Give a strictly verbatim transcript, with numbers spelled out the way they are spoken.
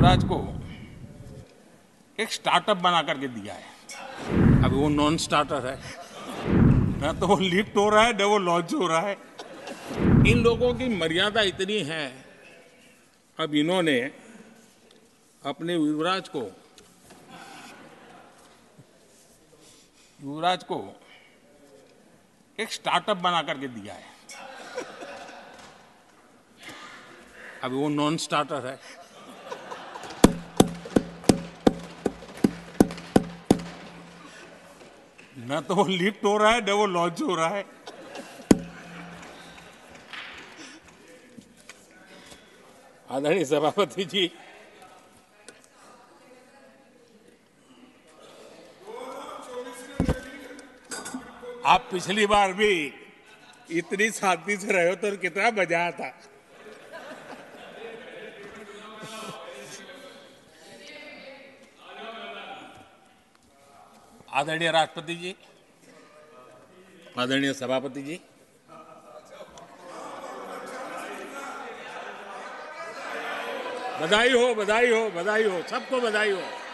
युवराज को एक स्टार्टअप बना करके दिया है। अभी वो नॉन स्टार्टर है, ना तो वो लिफ्ट हो रहा है, ना वो लॉन्च हो रहा है। इन लोगों की मर्यादा इतनी है, अब इन्होंने अपने युवराज को युवराज को एक स्टार्टअप बना करके दिया है। अभी वो नॉन स्टार्टर है। ना तो वो लिफ्ट हो रहा है, ना वो लॉन्च हो रहा है। आदरणीय सभापति जी, आप पिछली बार भी इतनी शांति से रहे हो तो कितना मजा आता। आदरणीय राष्ट्रपति जी, आदरणीय सभापति जी, बधाई हो, बधाई हो, बधाई हो, सबको बधाई हो।